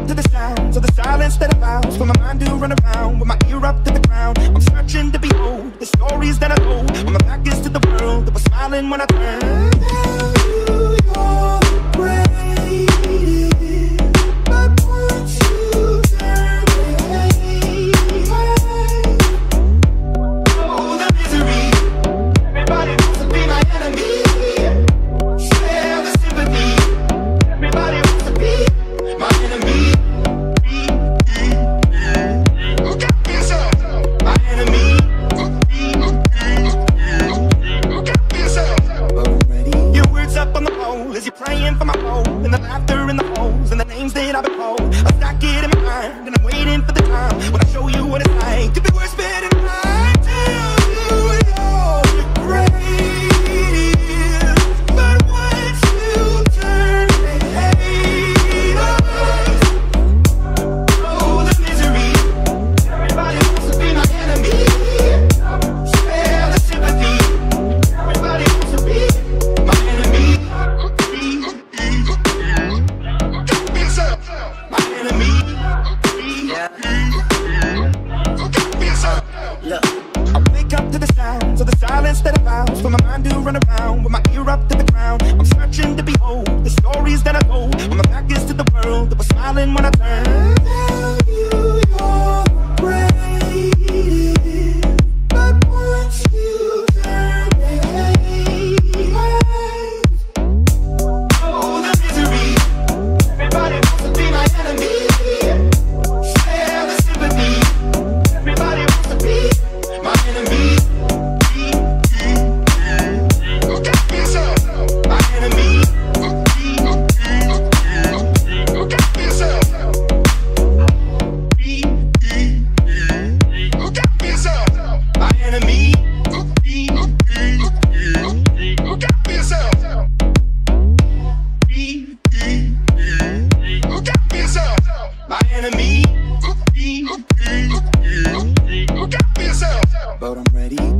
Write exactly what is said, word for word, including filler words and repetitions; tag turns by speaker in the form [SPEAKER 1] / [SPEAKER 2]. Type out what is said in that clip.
[SPEAKER 1] to the sounds of the silence that allows for my mind to run around with my ear up to the ground. I'm searching to behold the stories that I told when my back is to the world that was smiling when I turned. Tell you you're the greatest, but once you turn away, oh, the misery. Everybody wants to be my enemy. Share the sympathy. Everybody wants to be my enemy. Look out for yourself, my enemy. Look out for yourself. Your words up on the pole as you're praying for my hole, and the laughter in the holes and the names that I've been called. I stack it in my mind and I'm waiting for the time when I show you what it's like to be worse fit in mine. Tell you you're the greatest, but once you turn the haters, oh, the misery. Everybody wants to be my enemy. Spare the sympathy. Everybody wants to be my enemy. Look out for yourself, my enemy. Look out for yourself. Look, I wake up to the sounds of the silence that allows for my mind to run around with my ear up to the ground. I'm searching to behold the stories that I told when my back is to the world that was smiling when I turned. Tell you you're the greatest, but once you turn the haters, oh, the misery. Everybody wants to be my enemy. Share the sympathy. Everybody wants to be my enemy. Look out for yourself, my enemy. Look out for yourself. Look out for yourself, my enemy. Look out for yourself. Look out for yourself, my enemy. Look out for yourself. But I'm ready.